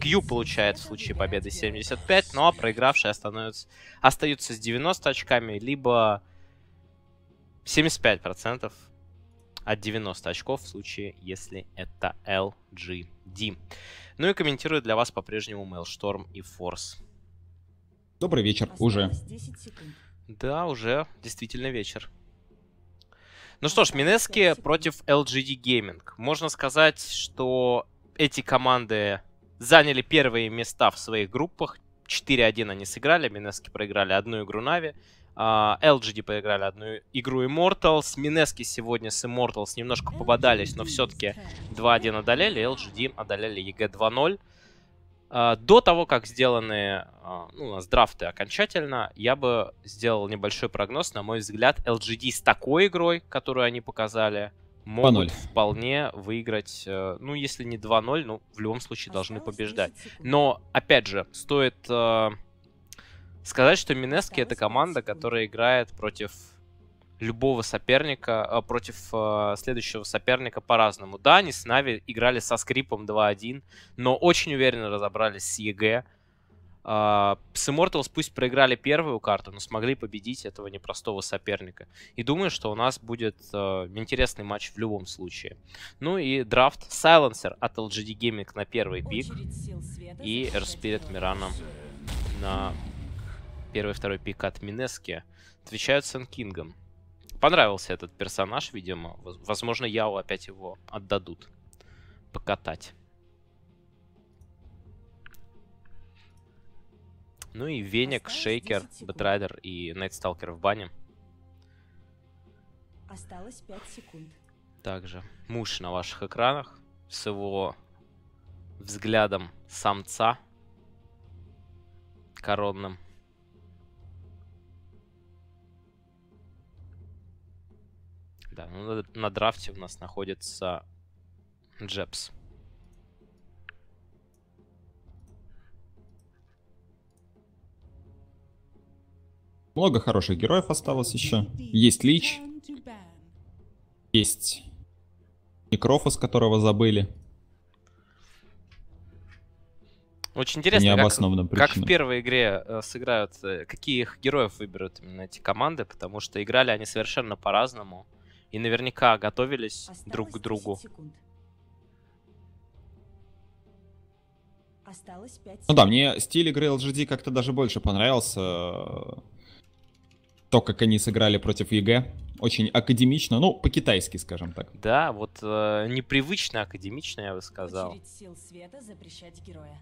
Кью получает в случае победы 75, ну а проигравший остаются с 90 очками, либо 75% от 90 очков в случае, если это LGD. Ну и комментирую для вас по-прежнему Maelstrom и Force. Добрый вечер, уже. Да, уже действительно вечер. Ну что ж, Минески против LGD Gaming. Можно сказать, что эти команды заняли первые места в своих группах. 4-1 они сыграли, Минески проиграли одну игру Нави. LGD проиграли одну игру Immortals. Минески сегодня с Immortals немножко пободались, но все-таки 2-1 одолели. LGD одолели ЕГЭ 2-0. До того, как сделаны у нас драфты окончательно, я бы сделал небольшой прогноз. На мой взгляд, LGD с такой игрой, которую они показали, могут вполне выиграть, ну, если не 2-0, ну, в любом случае должны побеждать. Но, опять же, стоит сказать, что Минески — это команда, которая играет против любого соперника, против следующего соперника по-разному. Да, они с Нави играли со скрипом 2-1, но очень уверенно разобрались с ЕГЭ. С Immortals пусть проиграли первую карту, но смогли победить этого непростого соперника. И думаю, что у нас будет интересный матч в любом случае. Ну и драфт Silencer от LGD Gaming на первый пик. И Airspirit Mirana на первый-второй пик от Минески. Отвечают Сэн Кингом. Понравился этот персонаж, видимо. Возможно, Яо опять его отдадут покатать. Ну и Веник, Шейкер, Бэтрайдер и Найтсталкер в бане. Осталось 5 секунд. Также Муш на ваших экранах с его взглядом самца коронным. Да, ну, на драфте у нас находится Джепс. Много хороших героев осталось еще. Есть Лич. Есть Некрофос, которого забыли. Очень интересно, необоснованным как в причинам. первой игре сыграют, какие их героев выберут именно эти команды, потому что играли они совершенно по-разному. И наверняка готовились друг к другу. Ну да, мне стиль игры LGD как-то даже больше понравился. То, как они сыграли против ЕГЭ. Очень академично, ну, по-китайски, скажем так. Да, вот непривычно академично, я бы сказал. Очередь сил света запрещать героя.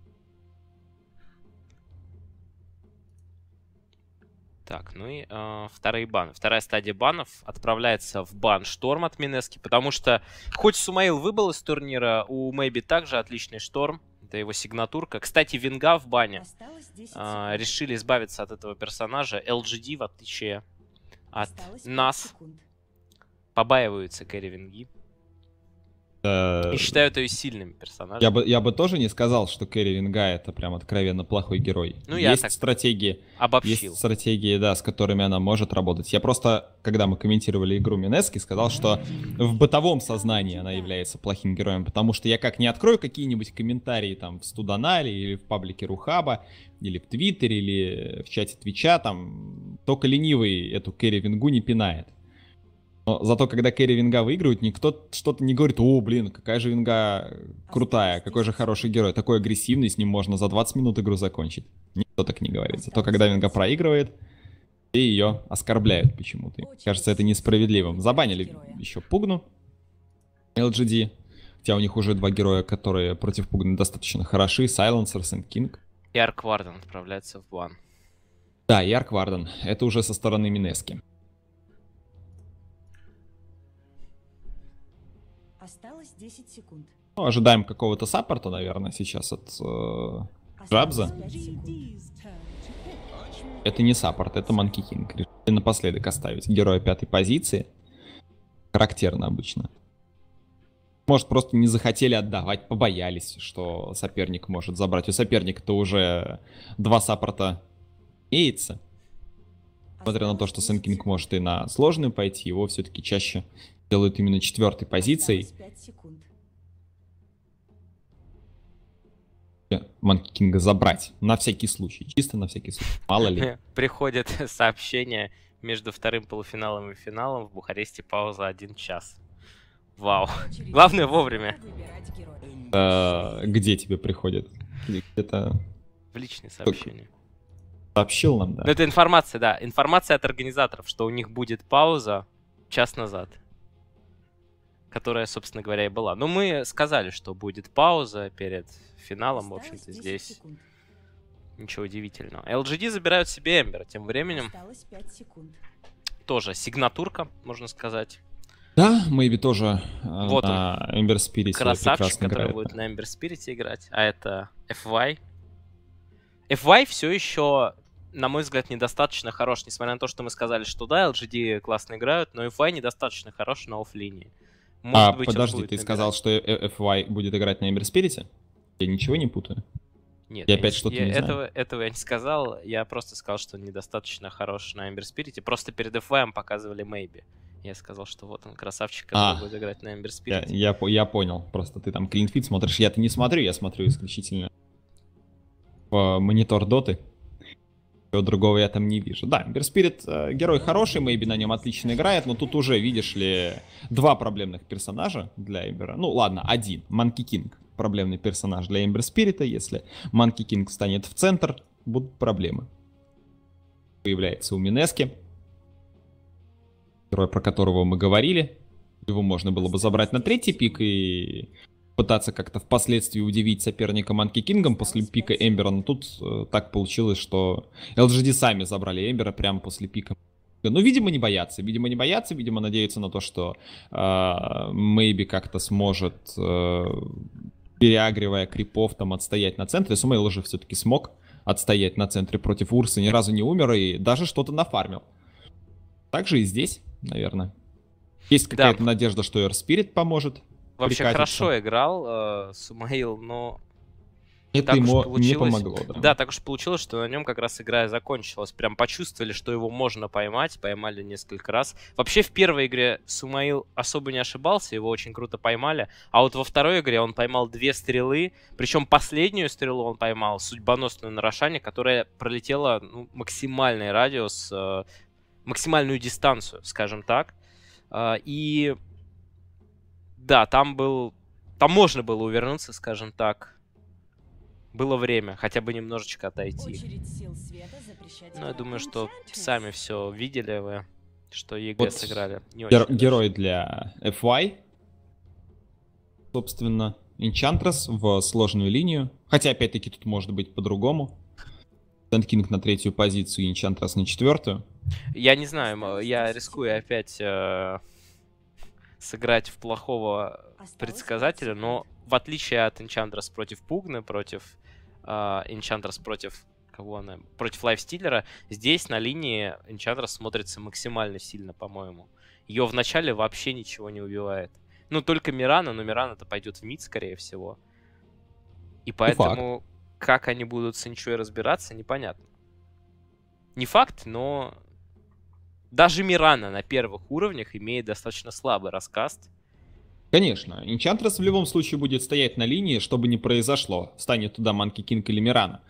Так, ну и вторые баны. Вторая стадия банов отправляется в бан Шторм от Минески, потому что хоть Сумаил выбыл из турнира, у Мэйби также отличный Шторм. Это его сигнатурка. Кстати, Винга в бане решили избавиться от этого персонажа. LGD, в отличие от нас, побаиваются Кэрри Винги. И считают ее сильным персонажем. Я бы тоже не сказал, что Кэрри Винга это прям откровенно плохой герой. Ну, есть стратегии, обобщил. Есть стратегии, да, с которыми она может работать. Я просто, когда мы комментировали игру Минески, сказал, что в бытовом сознании она является плохим героем, потому что я как не открою какие-нибудь комментарии там в Студанале или в паблике Рухаба, или в Твиттере, или в чате Твича, там только ленивый эту Кэрри Вингу не пинает. Но зато, когда Кэрри Винга выигрывает, никто что-то не говорит: о, блин, какая же Винга крутая, какой же хороший герой, такой агрессивный, с ним можно за 20 минут игру закончить. Никто так не говорит. Зато, когда Винга проигрывает, и ее оскорбляют почему-то. Кажется, это несправедливым. Забанили еще Пугну, LGD, хотя у них уже два героя, которые против Пугны достаточно хороши, Сайленсер, Сэн Кинг. И Арк Варден отправляется в бан. Да, и Арк Варден. Это уже со стороны Минески. Осталось 10 секунд. Ну, ожидаем какого-то саппорта, наверное, сейчас от Джабза. Это не саппорт, это Манки Кинг. Решили напоследок оставить героя пятой позиции. Характерно обычно. Может, просто не захотели отдавать, побоялись, что соперник может забрать. У соперника-то уже два саппорта имеется. Несмотря на то, что Сэн Кинг может и на сложную пойти, его все-таки чаще делают именно четвертой позицией. Манки Кинга забрать. На всякий случай. Чисто на всякий случай. Мало ли. Приходит сообщение: между вторым полуфиналом и финалом в Бухаресте пауза 1 час. Вау. Главное вовремя. Выбирать героя. Где тебе приходит? Где-то В личные сообщения. сообщил нам, да? Ну, это информация, да. Информация от организаторов, что у них будет пауза час назад. Которая, собственно говоря, и была. Но мы сказали, что будет пауза перед финалом. В Осталось общем-то, 10 здесь секунд. ничего удивительного. LGD забирают себе Эмбера. Тем временем Осталось 5 секунд. тоже сигнатурка, можно сказать. Да, Мэйби тоже Вот на Ember Spirit Красавчик, прекрасно который играет. будет на Ember Spirit играть. А это FY. FY все еще, на мой взгляд, недостаточно хорош. Несмотря на то, что мы сказали, что да, LGD классно играют, но FY недостаточно хорош на оффлинии. Может быть, он Подожди, будет ты набирать. сказал, что FY будет играть на Ember Spirit? Я ничего не путаю. Нет, Я опять что-то не знаю. этого я не сказал. Я просто сказал, что он недостаточно хорош на Ember Spirit. Просто перед FY показывали Maybe. Я сказал, что вот он, красавчик, который будет играть на Ember Spirit. Я понял. Просто ты там клинфит смотришь. Я-то не смотрю, я смотрю исключительно в монитор доты. Чего другого я там не вижу. Да, Ember Spirit герой хороший, Мэйби на нем отлично играет, но тут уже, видишь ли, два проблемных персонажа для Эмбера. Ну ладно, один. Манки Кинг. Проблемный персонаж для Ember Spirit. Если Манки Кинг встанет в центр, будут проблемы. Появляется у Минески. Герой, про которого мы говорили. Его можно было бы забрать на 3-й пик и пытаться как-то впоследствии удивить соперника Манки Кингом после пика Эмбера. Но тут так получилось, что LGD сами забрали Эмбера прямо после пика. Ну, видимо, не боятся. Видимо, надеются на то, что Мэйби как-то сможет, переагривая крипов, там отстоять на центре. Сумейл же все-таки смог отстоять на центре против Урса, ни разу не умер и даже что-то нафармил. Также и здесь, наверное. Есть какая-то надежда, что Air Spirit поможет. Вообще прикатиться. хорошо играл Сумаил, но Это так уж ему не получилось. помогло. Да, так уж получилось, что на нем как раз игра и закончилась. Прям почувствовали, что его можно поймать. Поймали несколько раз. Вообще в первой игре Сумаил особо не ошибался, его очень круто поймали. А вот во второй игре он поймал 2 стрелы. Причем последнюю стрелу он поймал, судьбоносную на Рошане, которая пролетела максимальный радиус, максимальную дистанцию, скажем так. И да, там можно было увернуться, скажем так. Было время хотя бы немножечко отойти. Очередь сил света запрещать Ну, я думаю, героям что Enchantress. сами все видели вы, что ЕГЭ Вот сыграли. Не очень хорошо. Герой для FY. Собственно, Enchantress в сложную линию. Хотя, опять-таки, тут может быть по-другому. Sand King на 3-ю позицию, Enchantress на 4-ю. Я не знаю, я рискую опять сыграть в плохого предсказателя, но в отличие от Enchantress против Пугны, против Enchantress против кого она? Против Лайфстиллера, здесь на линии Enchantress смотрится максимально сильно, по-моему. Ее вначале вообще ничего не убивает. Ну, только Мирана, но Мирана-то пойдет в мид, скорее всего. И поэтому, как они будут с Инчой разбираться, непонятно. Не факт, но даже Мирана на первых уровнях имеет достаточно слабый раскаст. Конечно, Enchantress в любом случае будет стоять на линии, чтобы не произошло. Станет туда Манки Кинг или Мирана.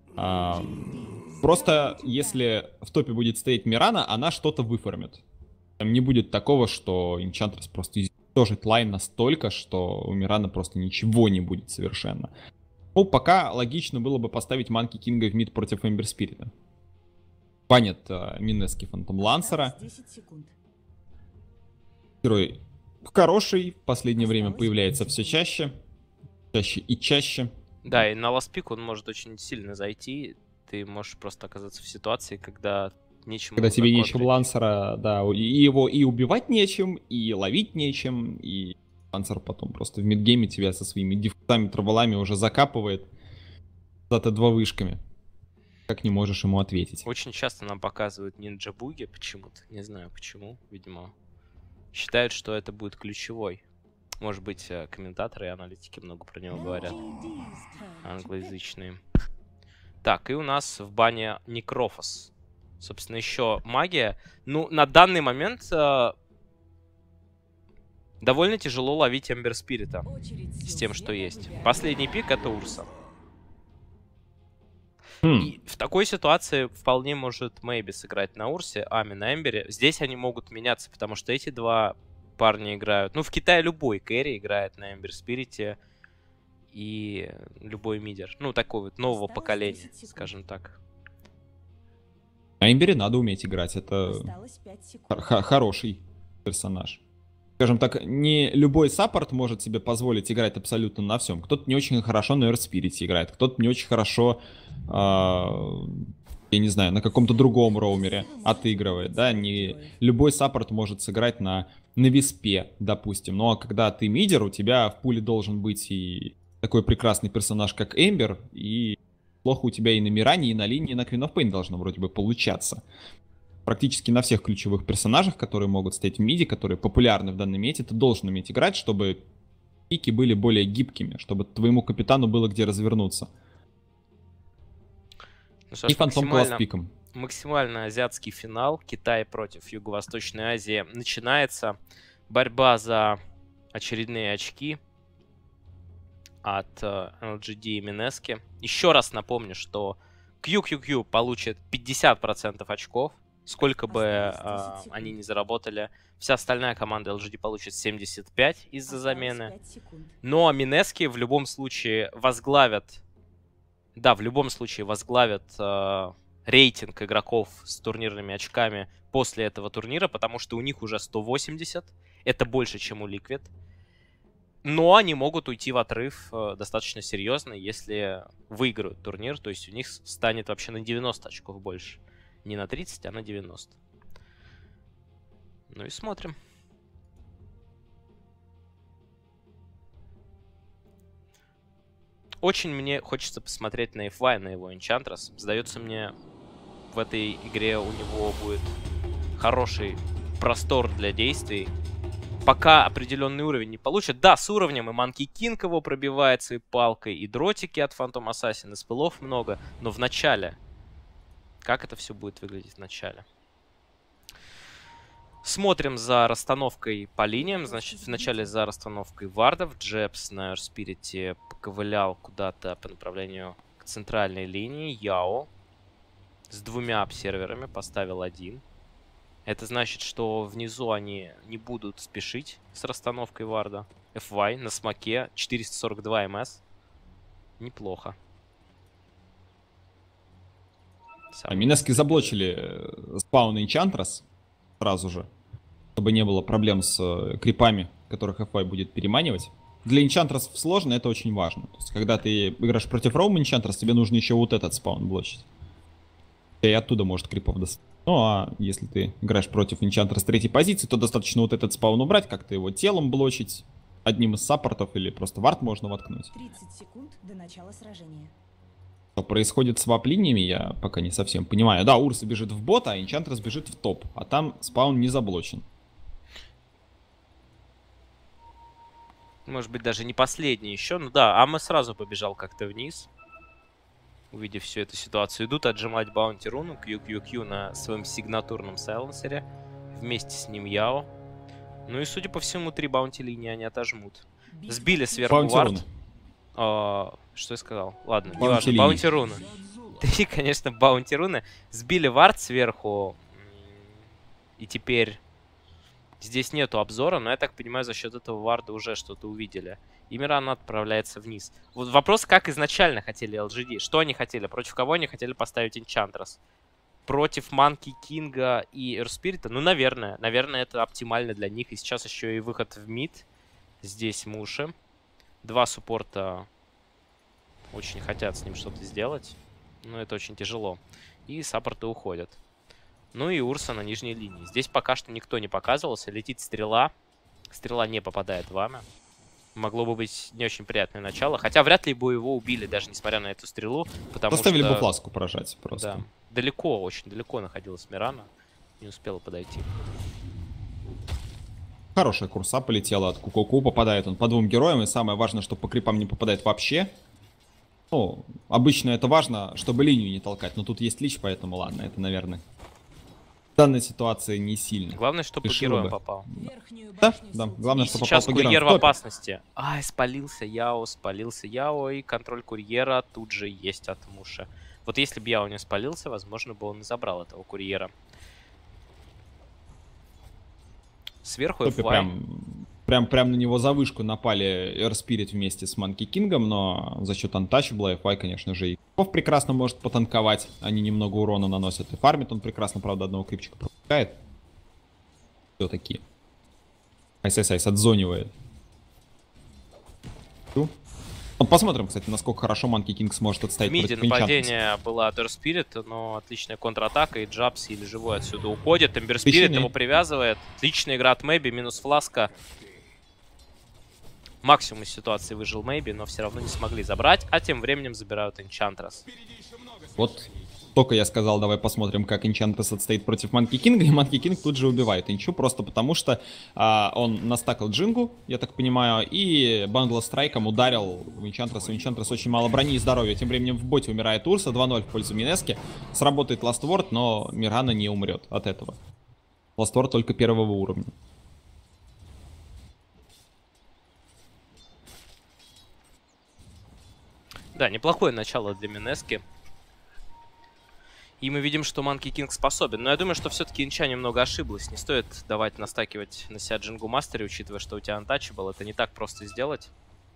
Просто если в топе будет стоять Мирана, она что-то выформит. Там не будет такого, что Enchantress просто изничтожит лайн настолько, что у Мирана просто ничего не будет совершенно. Ну, пока логично было бы поставить Манки Кинга в мид против Эмбер Спирита. Банят Минески Фантом Лансера. Осталось 10 секунд. Герой хороший, в последнее время появляется все чаще. Чаще и чаще. Да, и на ласпик он может очень сильно зайти. Ты можешь просто оказаться в ситуации, когда нечем. Когда тебе нечем Лансера, да, и его и убивать нечем, и ловить нечем, и Лансер потом просто в мидгейме тебя со своими дефусами, траволами уже закапывает за Т2 вышками. Как не можешь ему ответить. Очень часто нам показывают Нинджа Буги почему-то. Не знаю почему, видимо. Считают, что это будет ключевой. Может быть, комментаторы и аналитики много про него говорят. Англоязычные. Так, и у нас в бане Некрофос. Собственно, еще магия. Ну, на данный момент довольно тяжело ловить Эмбер Спирита с тем, что есть. Последний пик — это Урса. И в такой ситуации вполне может Мэйби сыграть на Урсе, Ами на Эмбере. Здесь они могут меняться, потому что эти два парня играют. Ну, в Китае любой кэрри играет на Эмбер Спирите и любой мидер. Ну, такой вот нового Осталось поколения, 10 секунд. скажем так. На Эмбере надо уметь играть, это Осталось 5 секунд. хороший персонаж. Скажем так, не любой саппорт может себе позволить играть абсолютно на всем. Кто-то не очень хорошо на Эрспирите играет, кто-то не очень хорошо, я не знаю, на каком-то другом роумере отыгрывает, да, не любой саппорт может сыграть на Виспе, допустим. Но когда ты мидер, у тебя в пуле должен быть и такой прекрасный персонаж, как Эмбер, и плохо у тебя и на Миране, и на линии, и на Queen of Pain должно вроде бы получаться. Практически на всех ключевых персонажах, которые могут стоять в миде, которые популярны в данном мете, ты должен уметь играть, чтобы пики были более гибкими, чтобы твоему капитану было где развернуться. Ну, что ж, И Фантом класс пиком. максимально азиатский финал. Китай против Юго-Восточной Азии начинается. Борьба за очередные очки от LGD и Минески. Еще раз напомню, что QQQ получит 50% очков. Сколько бы Осталось 10 секунд. они не заработали. Вся остальная команда LGD получит 75 из-за Осталось замены. 5 секунд. Но Минески в любом случае возглавят... Да, в любом случае возглавят рейтинг игроков с турнирными очками после этого турнира, потому что у них уже 180. Это больше, чем у Liquid. Но они могут уйти в отрыв достаточно серьезно, если выиграют турнир. То есть у них станет вообще на 90 очков больше. Не на 30, а на 90. Ну и смотрим. Очень мне хочется посмотреть на FY, на его Enchantress. Сдается мне, в этой игре у него будет хороший простор для действий. Пока определенный уровень не получит. Да, с уровнем и Monkey King его пробивает своей палкой, и дротики от Phantom Assassin, и спылов много. Но в начале... Как это все будет выглядеть в начале? Смотрим за расстановкой по линиям. Значит, в начале за расстановкой вардов. Джебс на Эрспирите поковылял куда-то по направлению к центральной линии. Яо с двумя обсерверами поставил один. Это значит, что внизу они не будут спешить с расстановкой варда. FY на смоке 442 МС. Неплохо. А Минески заблочили спаун Enchantress сразу же, чтобы не было проблем с крипами, которых FY будет переманивать. Для Enchantress сложно, это очень важно. То есть, когда ты играешь против Роум Enchantress, тебе нужно еще вот этот спаун блочить. И оттуда может крипов достать. Ну а если ты играешь против Enchantress третьей позиции, то достаточно вот этот спаун убрать, как-то его телом блочить, одним из саппортов, или просто вард можно воткнуть. 30 секунд до начала сражения. Что происходит с вап-линиями, я пока не совсем понимаю. Да, Урса бежит в бот, а Enchantress бежит в топ. А там спаун не заблочен. Может быть, даже не последний еще. Ну да, Ама сразу побежал как-то вниз. Увидев всю эту ситуацию. Идут отжимать баунти руну. QQQ на своем сигнатурном сайленсере. Вместе с ним Яо. Ну и, судя по всему, 3 баунти линии они отожмут. Сбили сверху Баунти вард. руна. Что я сказал? Ладно, Баунти неважно. линии. Баунти руны. 3, конечно, баунти руны. Сбили вард сверху. И теперь здесь нету обзора, но я так понимаю, за счет этого варда уже что-то увидели. И Мирана отправляется вниз. Вот вопрос, как изначально хотели LGD. Что они хотели? Против кого они хотели поставить Enchantress? Против Monkey King и Эрспирита? Ну, наверное. Наверное, это оптимально для них. И сейчас еще и выход в мид. Здесь Муши. 2 суппорта очень хотят с ним что-то сделать. Но это очень тяжело. И саппорты уходят. Ну и Урса на нижней линии. Здесь пока что никто не показывался. Летит стрела. Стрела не попадает в Ами. Могло бы быть не очень приятное начало. Хотя вряд ли бы его убили, даже несмотря на эту стрелу. Потому Заставили что... бы фласку поражать просто. Да. Далеко, очень далеко находилась Мирана. Не успела подойти. Хорошая курса полетела от Кукуку. Попадает он по 2 героям. И самое важное, что по крипам не попадает вообще. Ну, обычно это важно, чтобы линию не толкать. Но тут есть лич, поэтому ладно, это, наверное, данной ситуации не сильно. Главное, чтобы по Решила героям бы. попал. Верхнюю Да, башню да, Султана. главное, И что попал сейчас по героям. курьер в Топе. опасности. Ай, спалился Яо, и контроль курьера тут же есть от Муши. Вот если бы Яо не спалился, возможно бы он и забрал этого курьера. Сверху Топе FY. прям на него за вышку напали Air Spirit вместе с Манки Кингом, но за счет Untouchable FY, конечно же, и Ков прекрасно может потанковать. Они немного урона наносят и фармит он прекрасно, правда, одного крипчика пропускает. Все-таки. Айс отзонивает. Ну, посмотрим, кстати, насколько хорошо Манки Кинг сможет В отстоять миде против Энчантреса. нападение было от Air Spirit, но отличная контратака, и Джабс или живой отсюда уходит. Эмбер Spirit Причины. его привязывает. Отличная игра от Мэйби, минус фласка. Максимум из ситуации выжил Мэйби, но все равно не смогли забрать, а тем временем забирают Энчантрес. Вот только я сказал, давай посмотрим, как Энчантрес отстоит против Манки Кинга, и Манки Кинг тут же убивает Энчу, просто потому что он настакал Джингу, я так понимаю, и Бандла Страйком ударил Энчантреса. У Энчантреса очень мало брони и здоровья. Тем временем в боте умирает Урса, 2-0 в пользу Минески. Сработает Last Word, но Мирана не умрет от этого. Last Word только первого уровня. Да, неплохое начало для Минески. И мы видим, что Манки Кинг способен. Но я думаю, что все-таки Инча немного ошиблась. Не стоит давать настакивать на себя Джингу Мастере, учитывая, что у тебя Untouchable. Это не так просто сделать.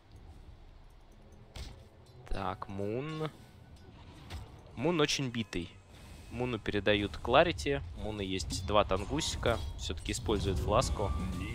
Так, Мун. Мун очень битый. Муну передают Кларити. Муна есть 2 тангусика. Все-таки использует фласку.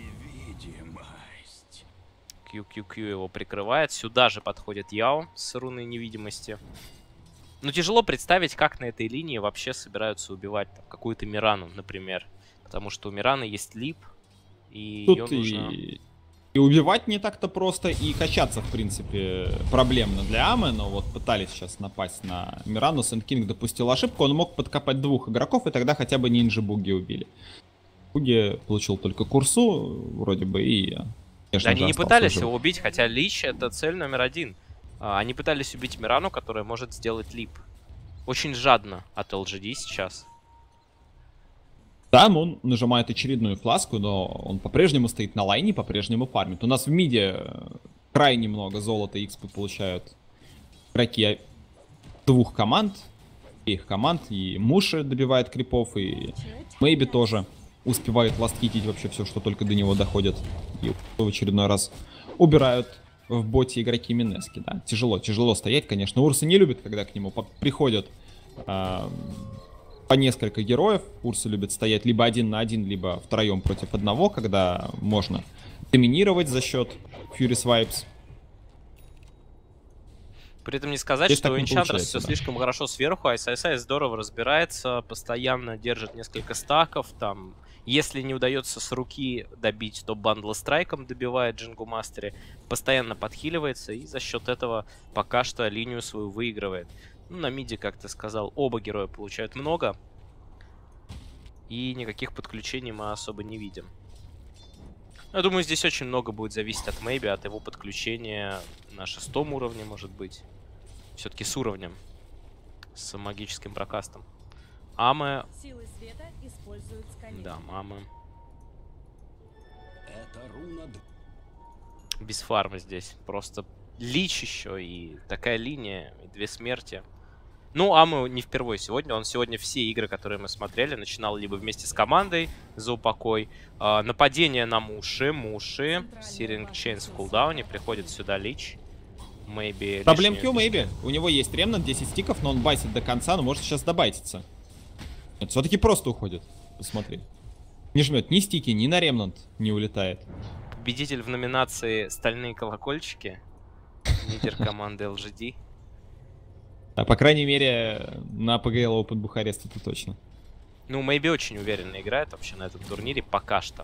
QQQ его прикрывает. Сюда же подходит Яо с руной невидимости. Но тяжело представить, как на этой линии вообще собираются убивать какую-то Мирану, например. Потому что у Мираны есть лип, и ее Тут нужно... и убивать не так-то просто, и качаться, в принципе, проблемно для Амы, но вот пытались сейчас напасть на Мирану, Сэнд Кинг допустил ошибку, он мог подкопать 2 игроков, и тогда хотя бы Нинджи Буги убили. Буги получил только курсу, вроде бы, и... конечно Да, они же, не остался пытались жив. его убить, хотя Лич — это цель номер 1. Они пытались убить Мирану, которая может сделать лип. Очень жадно от LGD сейчас. Да, он нажимает очередную фласку, но он по-прежнему стоит на лайне, по-прежнему фармит. У нас в миде крайне много золота и XP получают игроки 2 команд. Их команд. И Муши добивает крипов, и Мэйби тоже успевает ласткитить вообще все, что только до него доходит. И в очередной раз убирают в боте игроки Минески, да. Тяжело стоять, конечно. Урсы не любят, когда к нему приходят по несколько героев. Урсы любят стоять либо 1 на 1, либо втроем против одного, когда можно доминировать за счет Furious Vibes. При этом не сказать, Здесь что так не Энчантрес получается, все да. слишком хорошо сверху, а SSI здорово разбирается, постоянно держит несколько стаков, там, если не удается с руки добить, то Бандла Страйком добивает Джингу Мастере, постоянно подхиливается и за счет этого пока что линию свою выигрывает. Ну, на миде, как ты сказал, оба героя получают много, и никаких подключений мы особо не видим. Я думаю, здесь очень много будет зависеть от Мэйби, от его подключения на 6-м уровне, может быть. Все-таки с уровнем. С магическим прокастом. Амэ... Силы света используют сканер. Да, Амэ. Без фарма здесь. Просто Лич еще и такая линия, и 2 смерти. Ну, Амэ не впервые сегодня. Он сегодня все игры, которые мы смотрели, начинал либо вместе с командой за упокой. Нападение на Муши. Сиринг Чейнс в кулдауне. Приходит сюда Лич. Мэйби. Проблемки у Мэйби. У него есть ремнант, 10 стиков, но он байтит до конца, но может сейчас добайтиться. Нет, все-таки просто уходит. Посмотри. Не жмет ни стики, ни на ремнант не улетает. Победитель в номинации «Стальные колокольчики». Лидер команды LGD. А, по крайней мере, на PGL Open Бухарест это точно. Ну, Мэйби очень уверенно играет вообще на этом турнире пока что.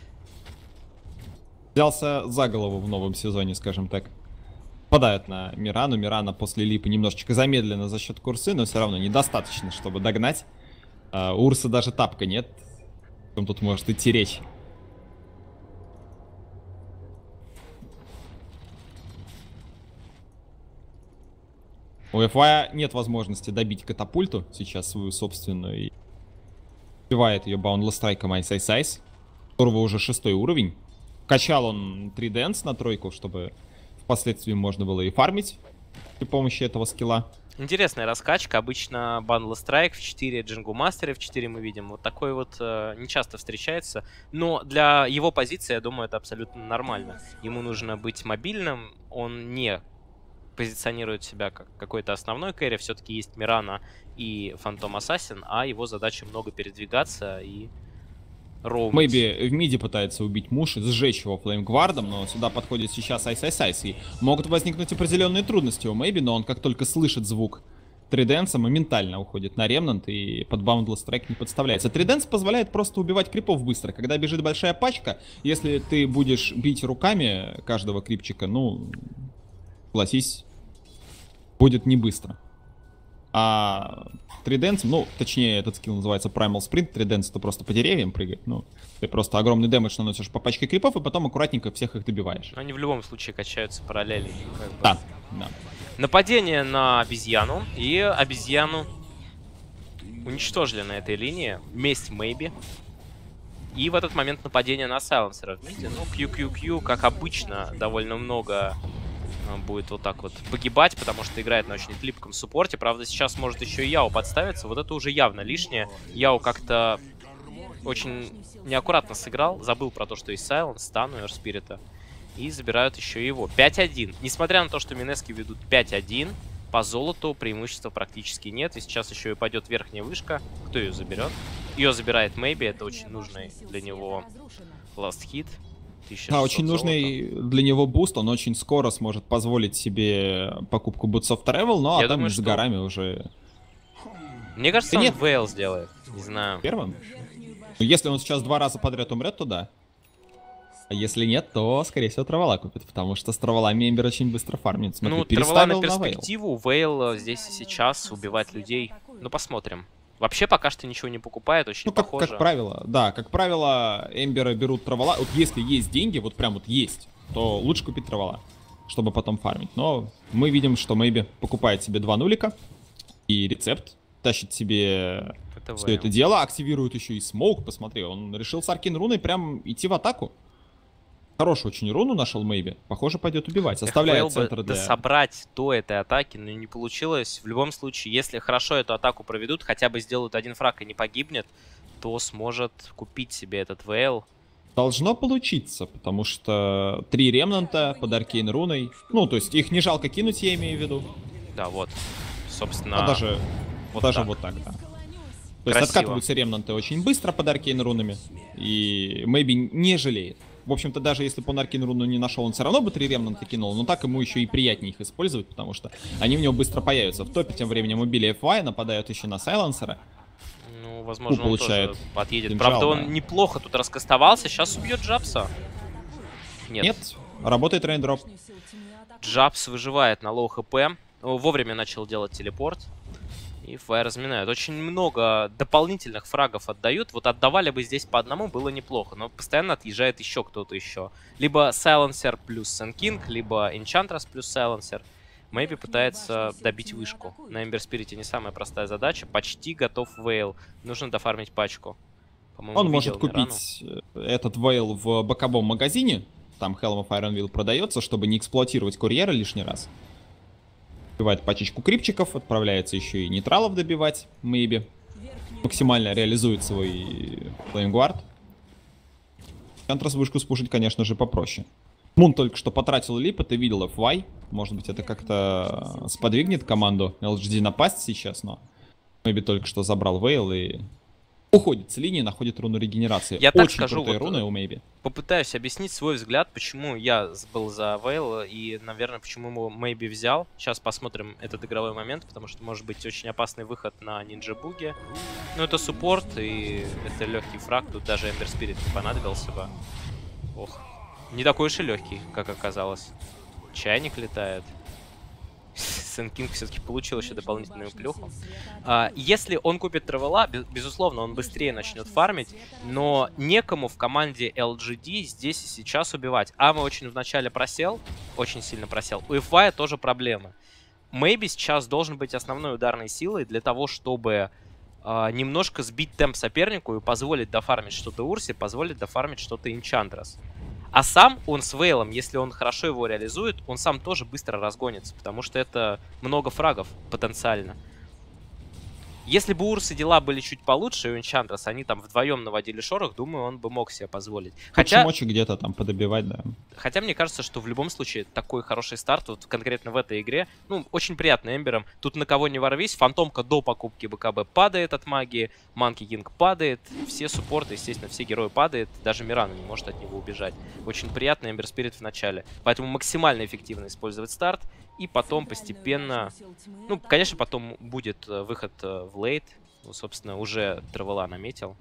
Взялся за голову в новом сезоне, скажем так. Попадают на Мирану. Мирана после липа немножечко замедленно за счет курсы, но все равно недостаточно, чтобы догнать. У Урса даже тапка нет. О чем тут может идти речь? У FY нет возможности добить катапульту сейчас свою собственную. И Убивает ее Boundless Strike'ом Ice Ice Ice, которого уже 6-й уровень. Качал он 3 Dance на тройку, чтобы впоследствии можно было и фармить при помощи этого скилла. Интересная раскачка. Обычно Boundless Strike в 4, Jingu Master в 4 мы видим. Вот такой вот не часто встречается. Но для его позиции, я думаю, это абсолютно нормально. Ему нужно быть мобильным. Он не позиционирует себя как какой-то основной кэри. Все-таки есть Мирана и Phantom Assassin, а его задача много передвигаться и роумить. Мэйби в миде пытается убить Муши, сжечь его флеймгвардом, но сюда подходит сейчас Ice Ice Ice, и могут возникнуть определенные трудности у Мэйби, но он как только слышит звук Триденса, моментально уходит на ремнант и под Boundless Strike не подставляется. Триденс позволяет просто убивать крипов быстро. Когда бежит большая пачка, если ты будешь бить руками каждого крипчика, ну, согласись, будет не быстро. А Триденс, ну, точнее, этот скилл называется Primal Sprint. Триденс это просто по деревьям прыгает. Ну, ты просто огромный дэмэдж наносишь по пачке крипов, и потом аккуратненько всех их добиваешь. Но они в любом случае качаются параллельно. Как бы. Да, да. Нападение на обезьяну. И обезьяну уничтожили на этой линии. Месть Мэйби. И в этот момент нападение на сайленсера. Видите, ну, QQQ, как обычно, довольно много будет вот так вот погибать, потому что играет на очень хлипком суппорте. Правда, сейчас может еще и Яо подставиться. Вот это уже явно лишнее. Яо как-то очень неаккуратно сыграл. Забыл про то, что есть Сайленс, стан у Эрспирита. И забирают еще и его. 5-1. Несмотря на то, что Минески ведут 5-1, по золоту преимущества практически нет. И сейчас еще и пойдет верхняя вышка. Кто ее заберет? Ее забирает Мэйби. Это очень нужный для него last hit. Да, очень нужный для него буст. Он очень скоро сможет позволить себе покупку Boots of Travel, но Я а там думаю, с что... горами уже... Мне кажется, Да он нет. Вейл сделает. Не знаю. Первым? Ну, если он сейчас 2 раза подряд умрет, то да. А если нет, то, скорее всего, Травола купит, потому что с Траволами Эмбер очень быстро фармит. Смотри, Ну, Травола на переставил Вейл. перспективу, Вейл здесь и сейчас убивать людей. Ну, посмотрим. Вообще пока что ничего не покупает, очень Ну, похоже. как правило, да, как правило, Эмбера берут Травола. Вот если есть деньги, вот прям вот есть, то лучше купить Травола, чтобы потом фармить. Но мы видим, что Мэйби покупает себе 2 нулика и рецепт, тащит себе Это все Вейл. это дело, активирует еще и смоук, посмотри, он решил с Аркин руной прям идти в атаку. Хорошую очень руну нашел Мэйби, похоже, пойдет убивать, Вейл оставляет бы центр для... дособрать до этой атаки, но не получилось. В любом случае, если хорошо эту атаку проведут, хотя бы сделают один фраг и не погибнет, то сможет купить себе этот Вейл. Должно получиться, потому что 3 ремнанта под Аркейн руной, ну, то есть их не жалко кинуть, я имею в виду. Да, вот. Собственно, А даже вот даже так. вот так, да. То Красиво. есть откатываются ремнанты очень быстро под Аркейн рунами, и Мэйби не жалеет. В общем-то, даже если бы он Аркейн руну не нашел, он все равно бы 3 ремнанта кинул, но так ему еще и приятнее их использовать, потому что они в него быстро появятся. В топе тем временем убили FY, нападают еще на Сайленсера. Ну, возможно, он получает тоже подъедет. кинжал, Правда, он да. неплохо тут раскастовался. Сейчас убьет Джабса. Нет, работает рейндроп. Джабс выживает на лоу хп. Вовремя начал делать телепорт. И Фай разминают. Очень много дополнительных фрагов отдают. Вот отдавали бы здесь по одному, было неплохо. Но постоянно отъезжает еще кто-то еще. Либо Сайленсер плюс Сенкинг, либо Энчантрас плюс Сайленсер. Мэйби пытается добить вышку. На Эмбер Спирите не самая простая задача. Почти готов Вейл. Нужно дофармить пачку. По-моему, Он видел может Мирану. купить этот Вейл в боковом магазине. Там Helm of Ironville продается, чтобы не эксплуатировать курьера лишний раз. Добивает пачечку крипчиков, отправляется еще и нейтралов добивать, Мэйби. Максимально реализует свой флеймгвард. Контрас вышку спушить, конечно же, попроще. Мун только что потратил лип, ты видел FY. Может быть, это как-то сподвигнет команду LGD напасть сейчас, но Мэйби только что забрал Вейл и уходит с линии, находит руну регенерации. Я так Очень скажу, крутые вот, руны у Мэйби. Попытаюсь объяснить свой взгляд, почему я был за Вейл и, наверное, почему его Мэйби взял. Сейчас посмотрим этот игровой момент, потому что может быть очень опасный выход на Нинджа Буге. Ну, это суппорт, и это легкий фраг. Тут даже Эмбер Спирит не понадобился бы. Ох, не такой уж и легкий, как оказалось. Чайник летает. Сенкинг все-таки получил еще дополнительную плюху. Если он купит Травела, безусловно, он быстрее начнет фармить, но некому в команде LGD здесь и сейчас убивать. Ама очень вначале просел, очень сильно просел. У FY тоже проблемы. Мэйби сейчас должен быть основной ударной силой для того, чтобы немножко сбить темп сопернику и позволить дофармить что-то Урсе, позволить дофармить что-то Энчантрес. А сам он с Вейлом, если он хорошо его реализует, он сам тоже быстро разгонится, потому что это много фрагов потенциально. Если бы у Урсы дела были чуть получше, и у Энчантрес, они там вдвоем наводили шорох, думаю, он бы мог себе позволить. Хотя мочи где-то там подобивать, да. Хотя мне кажется, что в любом случае такой хороший старт, вот конкретно в этой игре, ну, очень приятно Эмбером. Тут на кого не ворвись, Фантомка до покупки БКБ падает от магии, Манки Кинг падает, все суппорты, естественно, все герои падают, даже Мирана не может от него убежать. Очень приятно Эмбер Спирит в начале. Поэтому максимально эффективно использовать старт, и потом постепенно... Ну, конечно, потом будет выход в лейт. Ну, собственно, уже Травела наметил.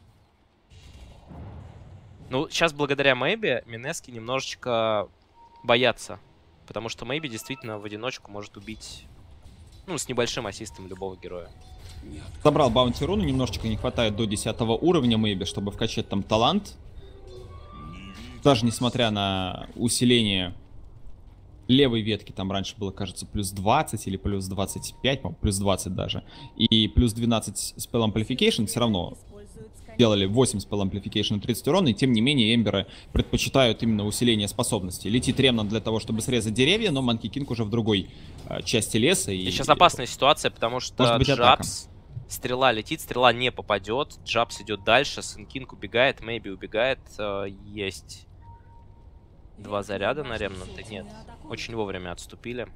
Ну, сейчас благодаря Мэйби Минески немножечко боятся. Потому что Мэйби действительно в одиночку может убить, ну, с небольшим ассистом любого героя. Забрал баунти руну, немножечко не хватает до 10 уровня Мэйби, чтобы вкачать там талант. Даже несмотря на усиление левой ветки, там раньше было, кажется, плюс 20 или плюс 25, плюс 20 даже. И плюс 12 Spell Amplification, все равно делали 8 Spell Amplification и 30 урона, и тем не менее Эмберы предпочитают именно усиление способностей. Летит Ремнант для того, чтобы срезать деревья, но Манки Кинг уже в другой части леса. И сейчас опасная ситуация, потому что Джабс, стрела летит, стрела не попадет, Джабс идет дальше, Сэн Кинг убегает, Мэйби убегает, есть 2 заряда на Ремнанта, нет. Очень вовремя отступили.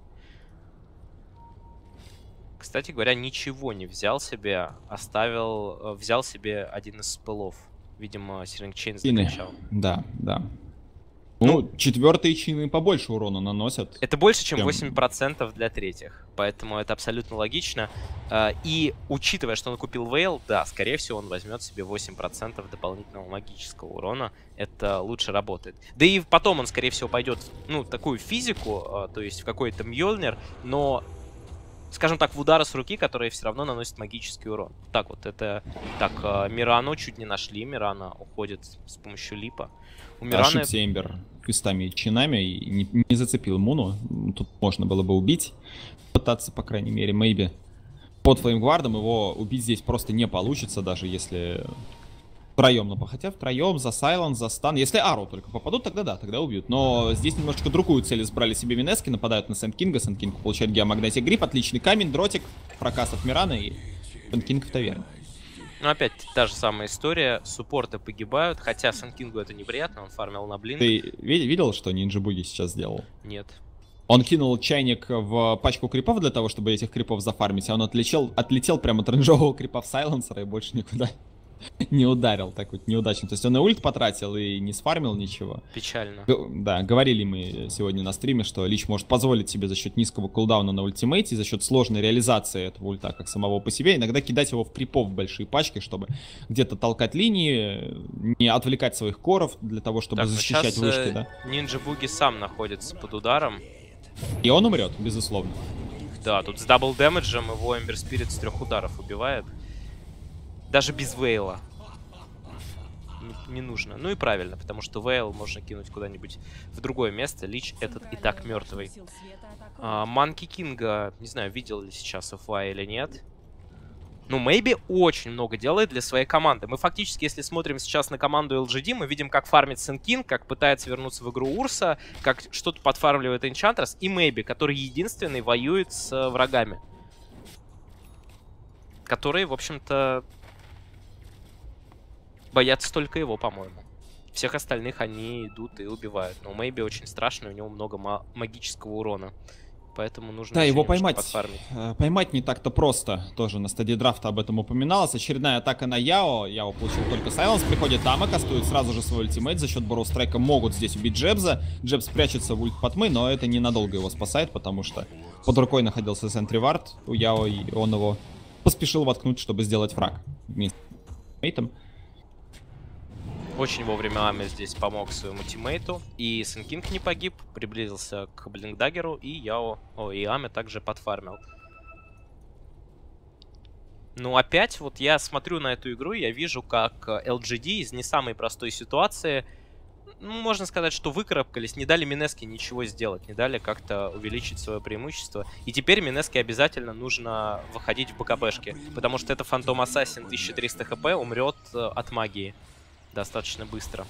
Кстати говоря, ничего не взял себе, взял себе один из спелов. Видимо, Сиринг Чейн закачал. Да, да. Ну, четвертые чины побольше урона наносят. Это больше, чем 8% для третьих. Поэтому это абсолютно логично. И учитывая, что он купил Вейл, да, скорее всего, он возьмет себе 8% дополнительного магического урона. Это лучше работает. Да и потом он, скорее всего, пойдет в, ну, такую физику, то есть в какой-то Мьёльнир, но, скажем так, в удары с руки, которые все равно наносят магический урон. Так вот, это... Так, Мирану чуть не нашли. Мирана уходит с помощью липа. У Мираны... Ошибся Эмбер квестами и чинами и не зацепил Муну. Тут можно было бы убить. Пытаться, по крайней мере, Мэйби. Под флеймгвардом его убить здесь просто не получится, даже если втроем. Но хотя втроем за Сайленс, за стан. Если Ару только попадут, тогда да, тогда убьют. Но здесь немножечко другую цель избрали себе Минески. Нападают на Сэнд Кинга. Сэнд Кинг получает геомагнетик грипп. Отличный камень, дротик, прокас от Мирана и Сэнд Кинг в таверне. Ну, опять та же самая история. Суппорты погибают. Хотя Сэн Кингу это неприятно, он фармил на блинк. Ты видел, что Нинджа Буги сейчас сделал? Нет. Он кинул чайник в пачку крипов для того, чтобы этих крипов зафармить, а он отлетел прямо от рейнджового крипа в сайленсера и больше никуда не ударил. Так вот, неудачно. То есть он и ульт потратил, и не сфармил ничего. Печально. Да, говорили мы сегодня на стриме, что Лич может позволить себе за счет низкого кулдауна на ультимейте, за счет сложной реализации этого ульта как самого по себе, иногда кидать его в крипов в большие пачки, чтобы где-то толкать линии, не отвлекать своих коров для того, чтобы так, защищать вышки, да. Нинджа Буги сам находится под ударом. И он умрет, безусловно. Да, тут с дабл дэмэджем его Эмбер Спирит с 3 ударов убивает. Даже без Вейла. Не нужно. Ну и правильно, потому что Вейл можно кинуть куда-нибудь в другое место. Лич этот и так мертвый. Манки Кинга, не знаю, видел ли сейчас FY или нет. Ну, Мэйби очень много делает для своей команды. Мы фактически, если смотрим сейчас на команду LGD, мы видим, как фармит Сэн Кинг, как пытается вернуться в игру Урса, как что-то подфармливает Энчантрес, и Мэйби, который единственный воюет с врагами. Которые, в общем-то, боятся только его, по-моему. Всех остальных они идут и убивают. Но у Мэйби очень страшно, у него много магического урона. Поэтому нужно его поймать. Поймать не так-то просто. Тоже на стадии драфта об этом упоминалось. Очередная атака на Яо. Яо получил только сайленс. Приходит Тама, кастует сразу же свой ультимейт. За счет Борроу-страйка могут здесь убить Джебза. Джебз прячется в ульт Патмы, но это ненадолго его спасает, потому что под рукой находился Сентри Вард у Яо, и он его поспешил воткнуть, чтобы сделать фраг вместе с мейтом. Очень вовремя Ами здесь помог своему тиммейту. И Сэн Кинг не погиб, приблизился к Блинкдаггеру, и и Ами также подфармил. Ну, опять, вот я смотрю на эту игру, я вижу, как LGD из не самой простой ситуации ну, можно сказать, что выкарабкались, не дали Минеске ничего сделать, не дали как-то увеличить свое преимущество. И теперь Минеске обязательно нужно выходить в БКБшки, потому что это Фантом Ассасин 1300 хп умрет от магии достаточно быстро.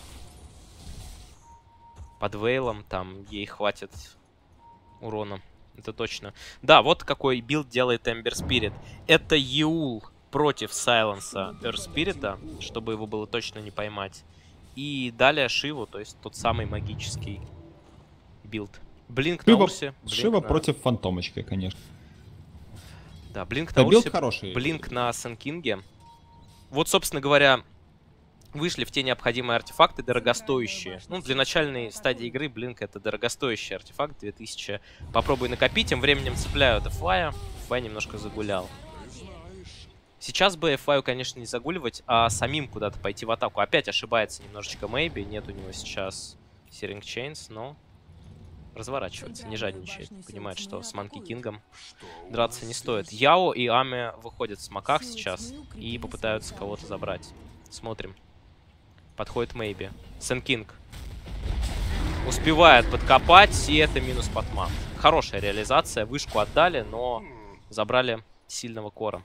Под Вейлом там ей хватит урона, это точно. Да, вот какой билд делает Эмбер Спирит. Это Еул против Сайленса Эрспирита, чтобы его было точно не поймать. И далее Шиву, то есть тот самый магический билд. Блинк на Урсе. Шива против Фантомочки, конечно. Да, Блинк на Урсе, Урсе, хороший. Блинк на Сенкинге. Вот, собственно говоря, вышли в те необходимые артефакты, дорогостоящие. Ну, для начальной стадии игры Блинк — это дорогостоящий артефакт, 2000. Попробуй накопить, тем временем цепляют FY. FY немножко загулял. Сейчас бы FY, конечно, не загуливать, а самим куда-то пойти в атаку. Опять ошибается немножечко Мэйби, нет у него сейчас Searing Chains, но разворачивается, не жадничает. Понимает, что с Манки Кингом драться не стоит. Яо и Ами выходят в смоках сейчас и попытаются кого-то забрать. Смотрим. Подходит Мэйби. Сенкинг успевает подкопать, и это минус Патма. Хорошая реализация. Вышку отдали, но забрали сильного кора.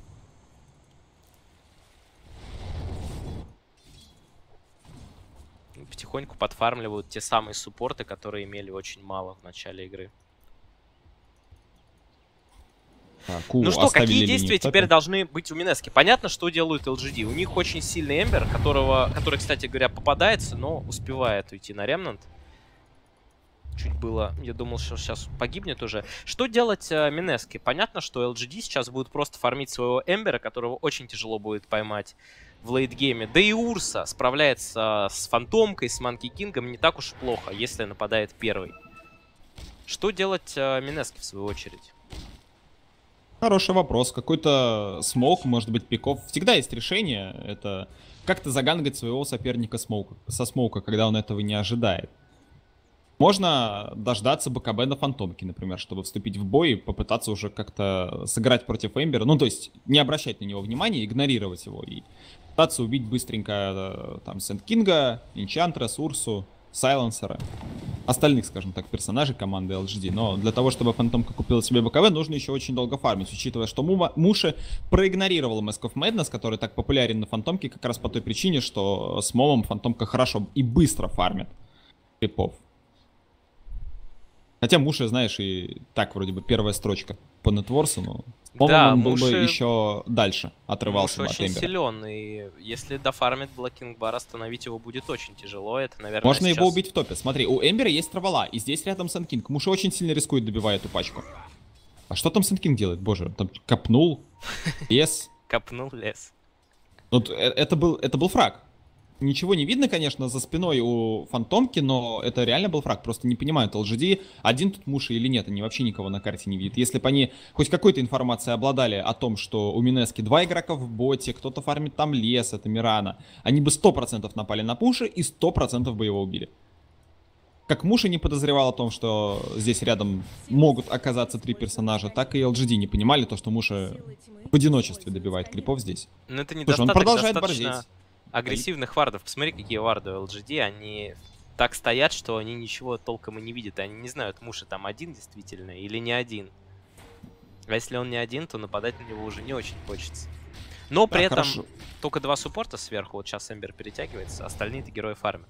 Потихоньку подфармливают те самые суппорты, которые имели очень мало в начале игры. Ну что, какие действия теперь должны быть у Минески? Понятно, что делают LGD. У них очень сильный Эмбер, который, кстати говоря, попадается, но успевает уйти на ремнант. Чуть было, я думал, что сейчас погибнет уже. Что делать Минески? Понятно, что LGD сейчас будут просто фармить своего Эмбера, которого очень тяжело будет поймать в лейтгейме. Да и Урса справляется с Фантомкой, с Манки Кингом не так уж плохо, если нападает первый. Что делать Минески в свою очередь? Хороший вопрос. Какой-то смоук, может быть, пиков. Всегда есть решение. Это как-то загангать своего соперника со смоука, когда он этого не ожидает. Можно дождаться БКБ на Фантомке, например, чтобы вступить в бой и попытаться уже как-то сыграть против Эмбера. Ну, то есть не обращать на него внимания, игнорировать его и пытаться убить быстренько там Сент-Кинга, Энчантрес, Урсу, Сайленсера. Остальных, скажем так, персонажей команды LGD. Но для того, чтобы Фантомка купила себе БКБ, нужно еще очень долго фармить, учитывая, что Муши проигнорировал Mask of Madness, который так популярен на Фантомке, как раз по той причине, что с Момом Фантомка хорошо и быстро фармит крипов. Хотя Муши, знаешь, и так вроде бы первая строчка по нетворсу, но да, он был бы еще дальше, отрывался бы от очень Эмбера. Силен, и если дофармит Блокинг Бар, остановить его будет очень тяжело. Это, наверное, можно сейчас... его убить в топе. Смотри, у Эмбера есть Травола, и здесь рядом Сенкинг. Муши очень сильно рискует, добивая эту пачку. А что там Сенкинг делает? Боже, он там копнул лес. Копнул лес. Вот это был фраг. Ничего не видно, конечно, за спиной у Фантомки, но это реально был фраг. Просто не понимают, LGD один тут Муши или нет. Они вообще никого на карте не видят. Если бы они хоть какой-то информацией обладали о том, что у Минески 2 игрока в боте, кто-то фармит там лес, это Мирана, они бы 100% напали на Пуши и 100% бы его убили. Как Муши не подозревал о том, что здесь рядом могут оказаться 3 персонажа, так и LGD не понимали то, что Муши в одиночестве добивает крипов здесь. Но это Слушай, он продолжает достаточно... борзеть. Агрессивных вардов. Посмотри, какие варды у LGD. Они так стоят, что они ничего толком и не видят. Они не знают, Муши там один действительно или не один. А если он не один, то нападать на него уже не очень хочется. Но при этом хорошо. только 2 суппорта сверху. Вот сейчас Эмбер перетягивается, остальные-то герои фармят.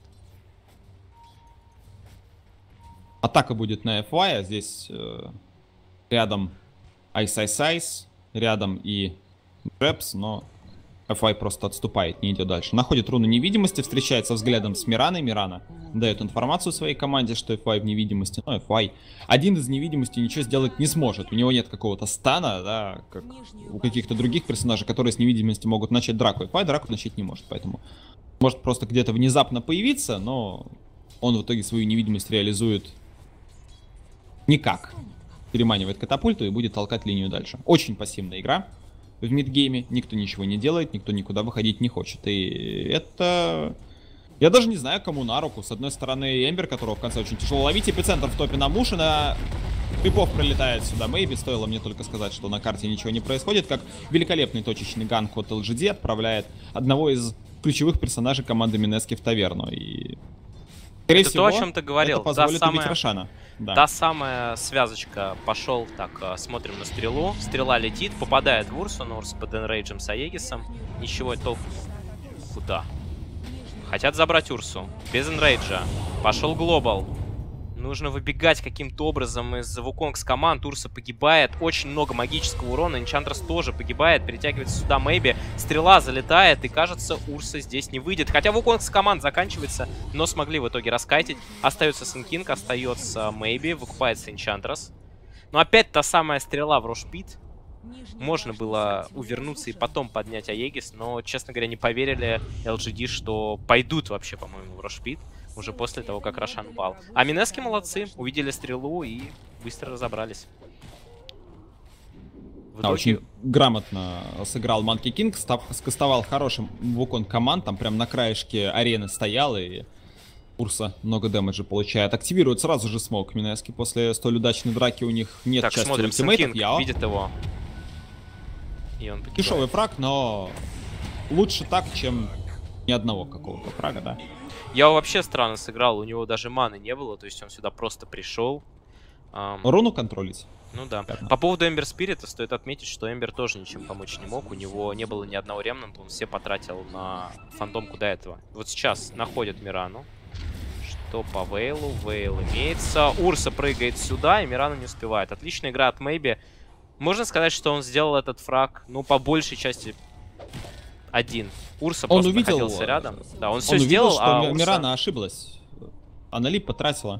Атака будет на FY, а здесь рядом Ice, рядом и Джепс, но FY просто отступает, не идет дальше. Находит руну невидимости, встречается взглядом с Мираной. Мирана дает информацию своей команде, что FY в невидимости. Но FY один из невидимости ничего сделать не сможет. У него нет какого-то стана, да, как у каких-то других персонажей, которые с невидимости могут начать драку. FY драку начать не может, поэтому может просто где-то внезапно появиться, но он в итоге свою невидимость реализует никак. Переманивает катапульту и будет толкать линию дальше. Очень пассивная игра. В мидгейме никто ничего не делает, никто никуда выходить не хочет. И это... Я даже не знаю, кому на руку. С одной стороны, Эмбер, которого в конце очень тяжело ловить. Эпицентр в топе на Муши. На крипов пролетает сюда Мэйби. Стоило мне только сказать, что на карте ничего не происходит. Как великолепный точечный ганк от LGD отправляет одного из ключевых персонажей команды Минески в таверну. И Скорее Это всего, то, о чем ты говорил. это позволит убить Рошана. Да. Та самая связочка. Пошел, так, смотрим на стрелу. Стрела летит, попадает в Урсу, но Урс под энрейджем с Аегисом. Ничего толком. Куда? Хотят забрать Урсу. Без энрейджа. Пошел глобал. Нужно выбегать каким-то образом из Вуконгс команд. Урса погибает. Очень много магического урона. Энчантрес тоже погибает. Перетягивается сюда Мэйби. Стрела залетает. И кажется, Урса здесь не выйдет. Хотя Вуконгс команд заканчивается. Но смогли в итоге раскайтить. Остается Сенкинг. Остается Мэйби. Выкупается Энчантрес. Но опять та самая стрела в Рошпит. Можно было увернуться и потом поднять Аегис. Но, честно говоря, не поверили LGD, что пойдут вообще, по-моему, в Рошпит. Уже после того, как Рошан упал. А Минески молодцы. Увидели стрелу и быстро разобрались. Очень грамотно сыграл Манки Кинг. Скастовал хорошим Вуконг команд. Там прям на краешке арены стоял. И Урса много дэмэджа получает. Активирует сразу же смоук Минески. После столь удачной драки у них нет так, части смотрим, ультимейтов. Яо видит его. И он погибает. Дешевый фраг, но лучше так, чем ни одного какого-то фрага, да. Яо вообще странно сыграл, у него даже маны не было, то есть он сюда просто пришел. Руну контролить? Ну да. По поводу Эмбер Спирита стоит отметить, что Эмбер тоже ничем помочь не мог. У него не было ни одного ремнанта, он все потратил на фантомку до этого. Вот сейчас находят Мирану. Что по Вейлу? Вейл имеется. Урса прыгает сюда, и Мирану не успевает. Отличная игра от Мэйби. Можно сказать, что он сделал этот фраг, ну, по большей части один. Урса он просто увидел, находился рядом. Да, он все увидел, сделал, что а Урса... Мирана ошиблась. Она лип потратила.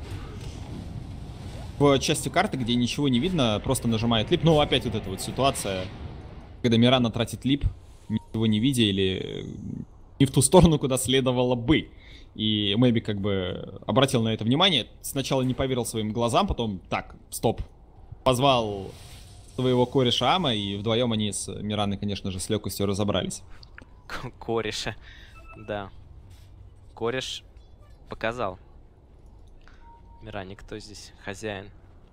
В части карты, где ничего не видно, просто нажимает лип. Ну, опять вот эта вот ситуация, когда Мирана тратит лип, ничего не видя или не в ту сторону, куда следовало бы. И Мэйби как бы обратил на это внимание. Сначала не поверил своим глазам, потом так, стоп. Позвал своего кореша Ама, и вдвоем они с Мираной, конечно же, с легкостью разобрались. Кореша, да. Кореш показал Миране, кто здесь хозяин.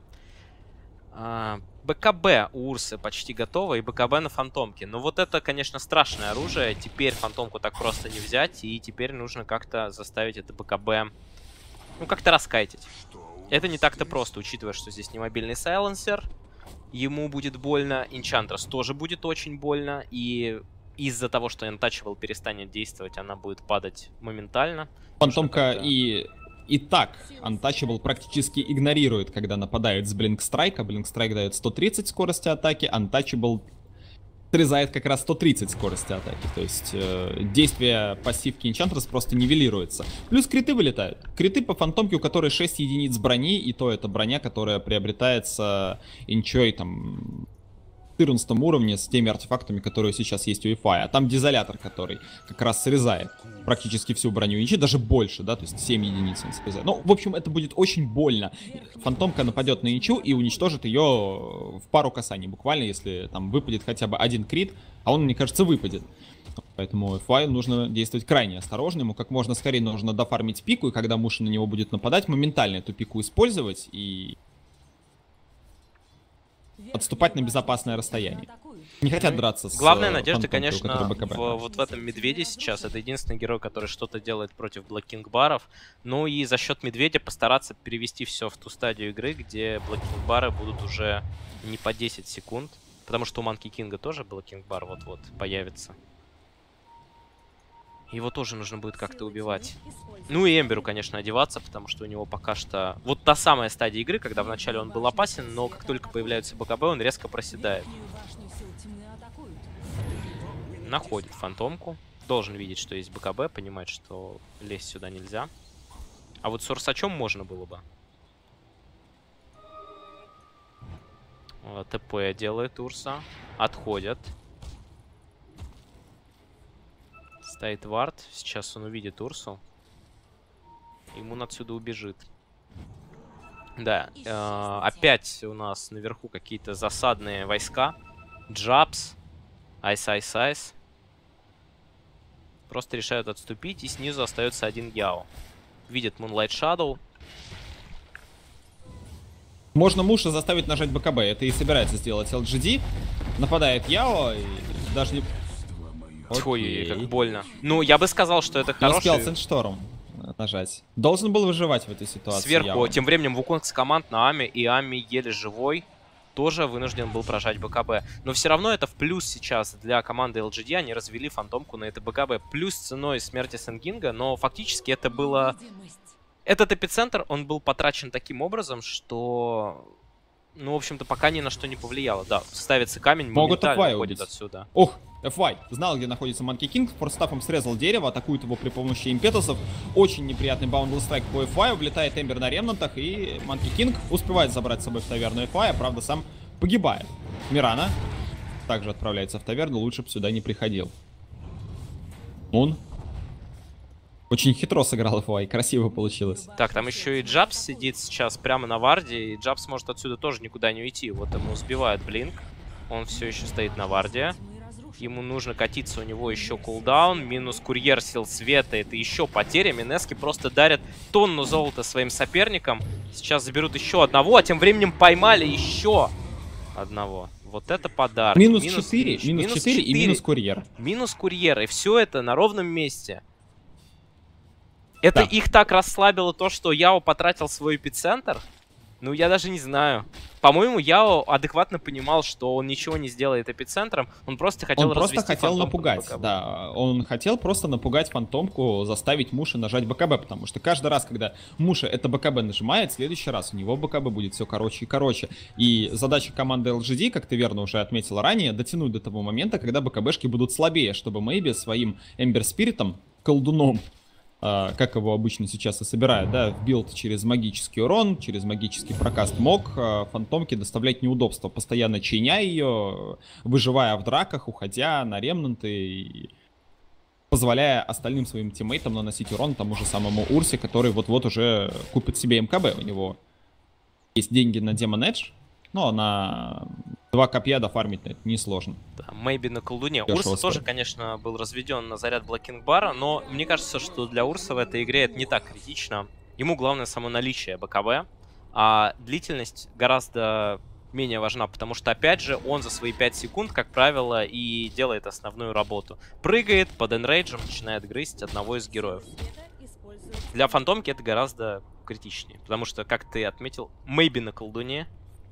БКБ у Урсы почти готово, и БКБ на фантомке. Но вот это, конечно, страшное оружие. Теперь фантомку так просто не взять, и теперь нужно как-то заставить это БКБ, ну, как-то раскайтить. Это не так-то просто, учитывая, что здесь не мобильный сайленсер. Ему будет больно, Энчантрес тоже будет очень больно, и из-за того, что Untouchable перестанет действовать, она будет падать моментально. Фантомка и так Untouchable практически игнорирует, когда нападает с Блинкстрайка. Блинкстрайк дает 130 скорости атаки, Untouchable срезает как раз 130 скорости атаки. То есть действие пассивки Энчантрес просто нивелируется. Плюс криты вылетают. Криты по фантомке, у которой 6 единиц брони, и то это броня, которая приобретается Энчой там в 14 уровне с теми артефактами, которые сейчас есть у EFI. А там дизолятор, который как раз срезает практически всю броню Энчи, даже больше, да, то есть 7 единиц он срезает. Ну, в общем, это будет очень больно. Фантомка нападет на Энчу и уничтожит ее в пару касаний, буквально, если там выпадет хотя бы один крит, а он, мне кажется, выпадет. Поэтому EFI нужно действовать крайне осторожно, ему как можно скорее нужно дофармить пику, и когда Муши на него будет нападать, моментально эту пику использовать и отступать на безопасное расстояние. Не хотят драться с главная надежда, фантомкой, конечно, вот в этом Медведе сейчас. Это единственный герой, который что-то делает против блокинг-баров. Ну и за счет Медведя постараться перевести все в ту стадию игры, где блокинг-бары будут уже не по 10 секунд. Потому что у Манки Кинга тоже блокинг-бар вот-вот появится. Его тоже нужно будет как-то убивать. Ну и Эмберу, конечно, одеваться, потому что у него пока что... Вот та самая стадия игры, когда вначале он был опасен, но как только появляются БКБ, он резко проседает. Находит фантомку. Должен видеть, что есть БКБ, понимать, что лезть сюда нельзя. А вот с Урсачом можно было бы. ТП делает Урса. Отходят. Стоит вард. Сейчас он увидит Урсу. Ему отсюда убежит. Да. Опять у нас наверху какие-то засадные войска. Джабс. Айс. Просто решают отступить. И снизу остается один Яо. Видит Moonlight Shadow. Можно Муша заставить нажать БКБ. Это и собирается сделать LGD. Нападает Яо. И даже не... Ой, как больно. Ну, я бы сказал, что это хороший... Не успел Сэндшторм нажать. Должен был выживать в этой ситуации. Сверху, тем временем, Вуконг с команд на Ами, и Ами еле живой тоже вынужден был прожать БКБ. Но все равно это в плюс сейчас для команды LGD. Они развели фантомку на это БКБ. Плюс ценой смерти Сенгинга, но фактически это было... Этот эпицентр, он был потрачен таким образом, что... Ну, в общем-то, пока ни на что не повлияло. Да, ставится камень, могут моментально FY уходит убить. отсюда. Ох, FY знал, где находится Monkey King, форстафом срезал дерево, атакует его при помощи импетусов. Очень неприятный баундл страйк по FY, влетает Эмбер на ремнантах, и Monkey King успевает забрать с собой в таверну FY, правда, сам погибает. Мирана также отправляется в таверну, лучше бы сюда не приходил. Он очень хитро сыграл FY, красиво получилось. Так, там еще и Джабс сидит сейчас прямо на варде, и Джабс может отсюда тоже никуда не уйти. Вот ему сбивают блинк, он все еще стоит на варде. Ему нужно катиться, у него еще кулдаун, минус курьер сил света, это еще потеря. Минески просто дарят тонну золота своим соперникам. Сейчас заберут еще одного, а тем временем поймали еще одного. Вот это подарок. Минус 4 и минус курьер. Минус курьер, и все это на ровном месте. Это Да. их так расслабило то, что Яо потратил свой эпицентр? Ну, я даже не знаю. По-моему, Яо адекватно понимал, что он ничего не сделает эпицентром. Он просто хотел напугать. Да, он хотел просто напугать фантомку, заставить Муша нажать БКБ, потому что каждый раз, когда Муша это БКБ нажимает, в следующий раз у него БКБ будет все короче и короче. И задача команды LGD, как ты верно уже отметил ранее, дотянуть до того момента, когда БКБшки будут слабее, чтобы Мэйби своим Эмбер Спиритом, колдуном, как его обычно сейчас и собирают, да, в билд через магический урон, через магический прокаст мог фантомке доставлять неудобства, постоянно чиня ее, выживая в драках, уходя на ремнанты и позволяя остальным своим тиммейтам наносить урон тому же самому Урсе, который вот-вот уже купит себе МКБ. У него есть деньги на Demon Edge, но на 2 копья дофармить это несложно. Да, Мэйби на колдуне. Дешево Урса тоже, стоит. конечно, был разведен на заряд Блокинг Бара, но мне кажется, что для Урса в этой игре это не так критично. Ему главное само наличие БКБ, а длительность гораздо менее важна, потому что, опять же, он за свои 5 секунд, как правило, и делает основную работу. Прыгает под энрейджем, начинает грызть одного из героев. Для фантомки это гораздо критичнее, потому что, как ты отметил, Мэйби на колдуне.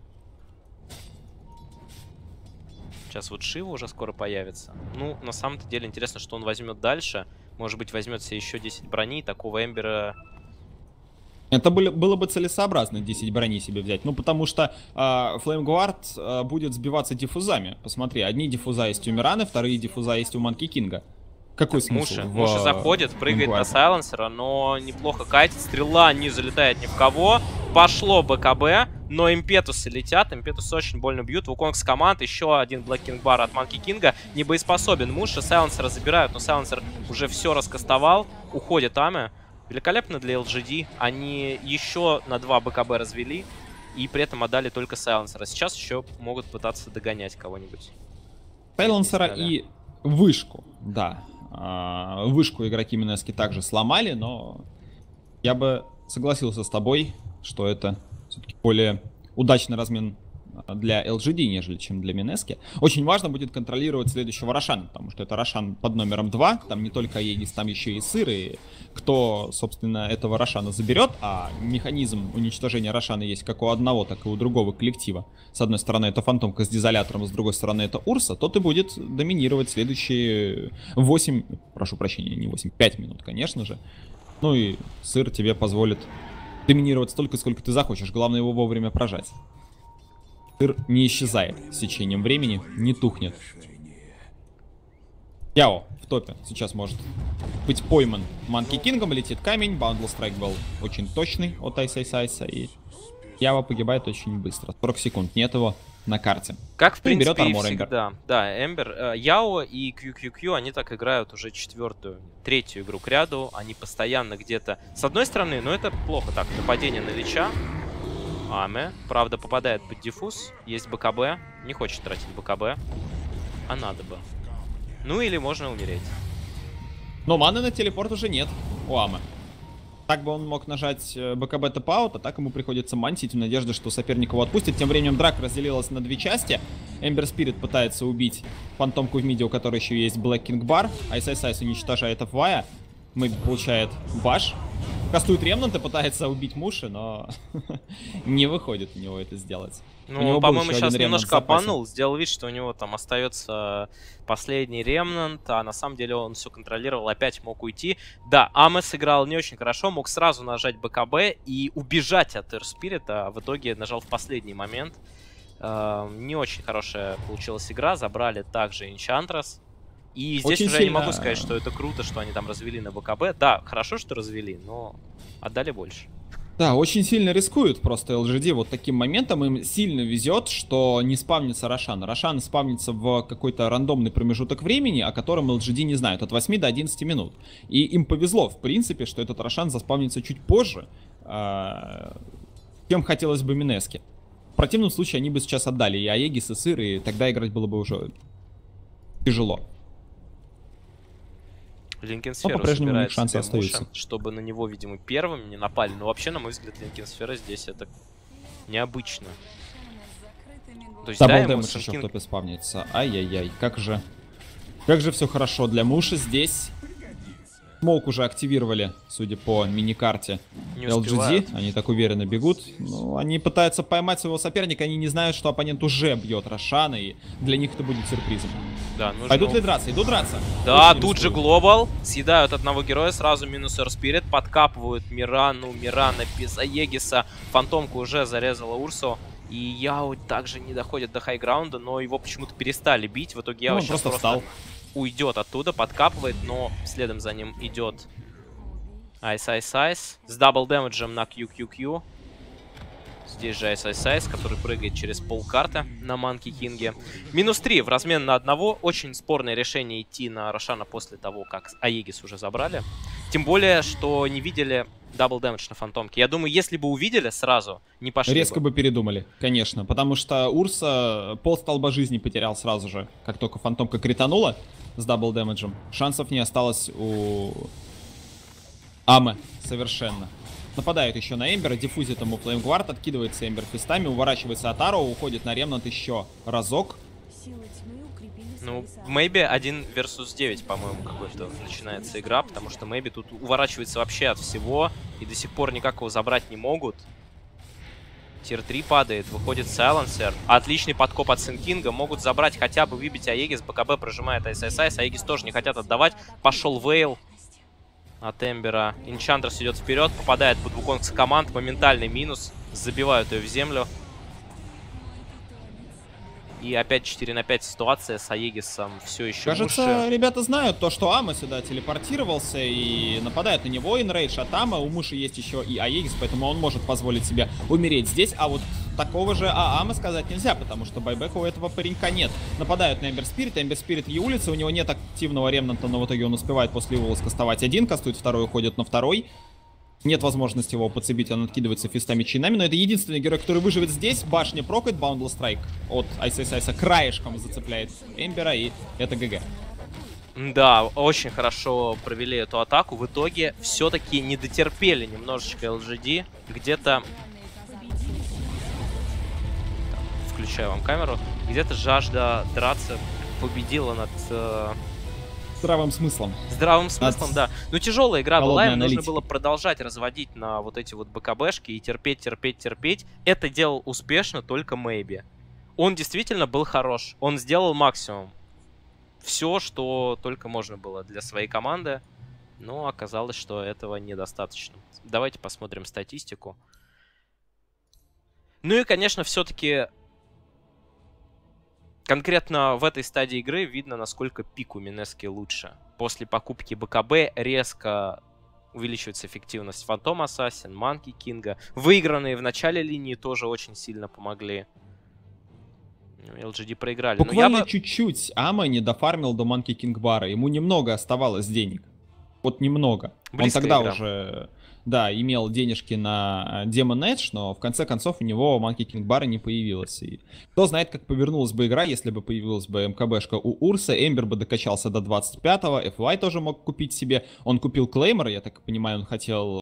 Сейчас вот Шива уже скоро появится. Ну, на самом-то деле интересно, что он возьмет дальше. Может быть, возьмет себе еще 10 броней. Такого Эмбера... Это было бы целесообразно 10 брони себе взять. Ну, потому что Флеймгуард будет сбиваться диффузами. Посмотри, одни диффуза есть у Мираны, вторые диффуза есть у Манки Кинга. Какой смысл? Муша заходит, прыгает на сайленсера, но неплохо катит. Стрела не залетает ни в кого. Пошло БКБ, но импетусы летят. Импетусы очень больно бьют. Вуконг с команд. Еще один Блэкинг Бар от Манки Кинга. Не боеспособен Муша. Сайленсера забирают, но сайленсер уже все раскастовал. Уходит Аме. Великолепно для LGD. Они еще на 2 БКБ развели. И при этом отдали только сайленсера. Сейчас еще могут пытаться догонять кого-нибудь. Сайленсера и вышку, да. Вышку игроки Минески также сломали, но я бы согласился с тобой, что это все-таки более удачный размен для LGD, нежели чем для Минески. Очень важно будет контролировать следующего Рошана, потому что это Рошан под номером 2, там не только Аегис, там еще и Сыр, и кто, собственно, этого Рошана заберет, а механизм уничтожения Рошана есть как у одного, так и у другого коллектива. С одной стороны это Фантомка с Дизолятором, с другой стороны это Урса, тот и будет доминировать следующие 8, прошу прощения, не 8, 5 минут, конечно же. Ну и Сыр тебе позволит доминировать столько, сколько ты захочешь, главное его вовремя прожать. Сыр не исчезает с течением времени, не тухнет. Яо в топе сейчас может быть пойман Манки Кингом, летит камень, баундл страйк был очень точный от Айса, и Яо погибает очень быстро. 40 секунд, нет его на карте. Как в принципе берет армор всегда. Да, Эмбер, Яо и QQQ, они так играют уже третью игру к ряду. Они постоянно где-то... С одной стороны, ну это плохо так, нападение на Лича. Аме, правда, попадает под диффуз. Есть БКБ. Не хочет тратить БКБ. А надо бы. Ну или можно умереть. Но маны на телепорт уже нет у Аме. Так бы он мог нажать БКБ тэп-аут, а так ему приходится мантить в надежде, что соперник его отпустит. Тем временем драка разделилась на 2 части. Эмбер Спирит пытается убить фантомку в миде, у которой еще есть Блэк Кинг Бар. Айс уничтожает FY. Мэйби получает баш. Кастует ремнант и пытается убить Муши, но не выходит у него это сделать. Ну, по-моему, сейчас немножко обманул. Сделал вид, что у него там остается последний ремнант, а на самом деле он все контролировал, опять мог уйти. Да, Аме сыграл не очень хорошо, мог сразу нажать БКБ и убежать от Эрспирита, а в итоге нажал в последний момент. Не очень хорошая получилась игра, забрали также Энчантрес. И здесь очень уже сильно... я не могу сказать, что это круто, что они там развели на БКБ. Да, хорошо, что развели, но отдали больше. Да, очень сильно рискуют просто LGD вот таким моментом. Им сильно везет, что не спавнится Рошан. Рошан спавнится в какой-то рандомный промежуток времени, о котором LGD не знают, от 8 до 11 минут. И им повезло, в принципе, что этот Рошан заспавнится чуть позже, чем хотелось бы Минеске. В противном случае они бы сейчас отдали и Аегис, и Сыр, и тогда играть было бы уже тяжело. Линкенсфера по-прежнему у них шансы остаются. Муша, чтобы на него, видимо, первым не напали. Но вообще, на мой взгляд, Линкенсфера здесь это необычно. То есть, да, ему еще в топе спавнится. Ай-яй-яй, как же все хорошо для Муши здесь. Смоук уже активировали, судя по миникарте LGD. Они так уверенно бегут. Ну, они пытаются поймать своего соперника. Они не знают, что оппонент уже бьет Рошана. И для них это будет сюрпризом. Да, нужно... Пойдут ли драться? Идут драться. Да, очень тут же Глобал. Съедают одного героя. Сразу минус Эрспирит. Подкапывают Мирану. Мирана без Аегиса. Фантомка уже зарезала Урсу. И Яо также не доходит до хайграунда. Но его почему-то перестали бить. В итоге Яо сейчас просто встал. Уйдет оттуда, подкапывает, но следом за ним идет Айс с дабл дэмэджем на QQQ. Здесь же Айс, который прыгает через полкарты на Манки Кинге. Минус 3 в размен на одного. Очень спорное решение идти на Рошана после того, как Аегис уже забрали. Тем более, что не видели дабл дэмэдж на Фантомке. Я думаю, если бы увидели сразу, не пошли резко бы передумали, конечно. Потому что Урса полстолба жизни потерял сразу же, как только Фантомка кританула с дабл дэмэджем. Шансов не осталось у Аме совершенно. Нападают еще на Эмбера, диффузит ему Флеймгвард, откидывается Эмбер фистами, уворачивается от Аро, уходит на ремнант еще разок. Ну, Мэйби 1 vs 9, по-моему, какой-то начинается игра, потому что Мэйби тут уворачивается вообще от всего, и до сих пор никак его забрать не могут. Тир 3 падает, выходит Сайленсер. Отличный подкоп от Синкинга, могут забрать, хотя бы выбить Аегис, БКБ прожимает Айс, Аегис тоже не хотят отдавать, пошел Вейл от Эмбера. Энчантрес идет вперед, попадает под вуконг команд, моментальный минус, забивают ее в землю. И опять 4 на 5 ситуация с Аегисом все еще кажется, ребята знают то, что Аме сюда телепортировался и нападают на него. Инрейдж от Аме. У Муши есть еще и Аегис, поэтому он может позволить себе умереть здесь. А вот такого же Аме сказать нельзя, потому что байбека у этого паренька нет. Нападают на Эмбер Спирит. Эмбер Спирит и улица. У него нет активного ремнанта, но в итоге он успевает после его кастовать один. Кастует второй, уходит на второй. Нет возможности его подцепить, он откидывается фистами чинами, но это единственный герой, который выживет здесь. Башня прокает, Баундл Страйк от Айса краешком зацепляет Эмбера, и это ГГ. Да, очень хорошо провели эту атаку. В итоге все-таки не дотерпели немножечко LGD. Где-то... Включаю вам камеру. Где-то жажда драться победила над... Здравым смыслом. Здравым смыслом, да. Ну, тяжелая игра была, им нужно было продолжать разводить на вот эти вот БКБшки и терпеть. Это делал успешно только Мэйби. Он действительно был хорош. Он сделал максимум. Все, что только можно было для своей команды. Но оказалось, что этого недостаточно. Давайте посмотрим статистику. Ну и, конечно, все-таки... Конкретно в этой стадии игры видно, насколько пик у Минески лучше. После покупки БКБ резко увеличивается эффективность Фантом Ассасин, Манки Кинга. Выигранные в начале линии тоже очень сильно помогли. LGD проиграли. Буквально чуть-чуть Ама не дофармил до Манки Кинг бара. Ему немного оставалось денег. Вот немного. Близкая он тогда игра. Уже... Да, имел денежки на Demon Edge, но в конце концов у него Monkey King бара не появилось. И кто знает, как повернулась бы игра, если бы появилась бы МКБшка у Урса. Эмбер бы докачался до 25-го, FY тоже мог купить себе. Он купил Клеймора, я так понимаю, он хотел